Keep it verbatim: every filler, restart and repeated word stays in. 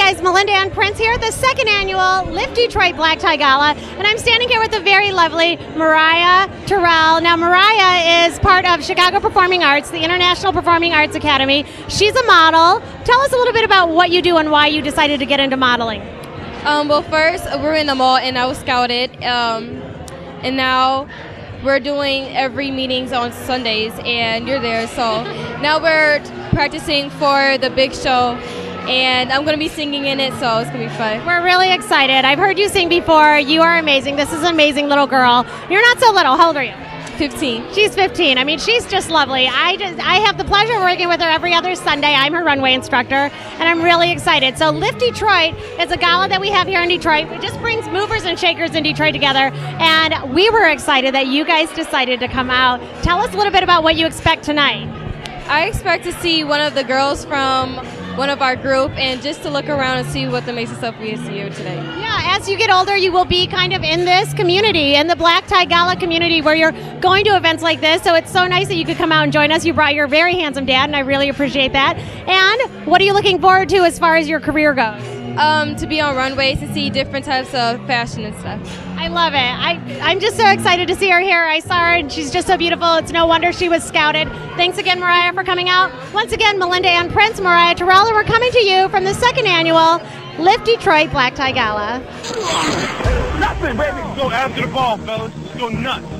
guys, Melinda and Prince here at the second annual Lift Detroit Black Tie Gala, and I'm standing here with the very lovely Mariah Terrell. Now, Mariah is part of Chicago Performing Arts, the International Performing Arts Academy. She's a model. Tell us a little bit about what you do and why you decided to get into modeling. Um, well, first, we're in the mall, and I was scouted, um, and now we're doing every meetings on Sundays, and you're there. So now we're practicing for the big show, and I'm going to be singing in it, so it's going to be fun. We're really excited. I've heard you sing before. You are amazing. This is an amazing little girl. You're not so little. How old are you? fifteen. She's fifteen. I mean, she's just lovely. I just I have the pleasure of working with her every other Sunday. I'm her runway instructor, and I'm really excited. So Lift Detroit is a gala that we have here in Detroit. It just brings movers and shakers in Detroit together, and we were excited that you guys decided to come out. Tell us a little bit about what you expect tonight. I expect to see one of the girls from one of our group, and just to look around and see what the amazing stuff we see here today. Yeah, as you get older, you will be kind of in this community, in the Black Tie Gala community, where you're going to events like this, so it's so nice that you could come out and join us. You brought your very handsome dad, and I really appreciate that. And what are you looking forward to as far as your career goes? Um, to be on runways and see different types of fashion and stuff. I love it. I, I'm just so excited to see her here. I saw her, and she's just so beautiful. It's no wonder she was scouted. Thanks again, Mariah, for coming out. Once again, Melinda and Prince, Mariah Terrell, and we're coming to you from the second annual Lift Detroit Black Tie Gala. Nothing, baby. Go after the ball, fellas. Let's go nuts.